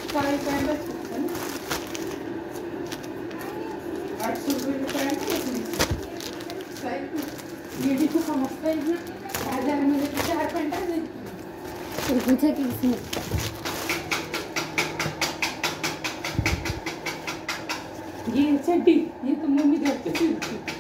सारी पैंट है ना, 800 रुपये की पैंट है इसमें। ये देखो समझता है ना, 1000 में लेके 4 पैंट आ जाएगी। तो पूछा कि इसमें ये चड्डी, ये तो मम्मी घर पे सिलती।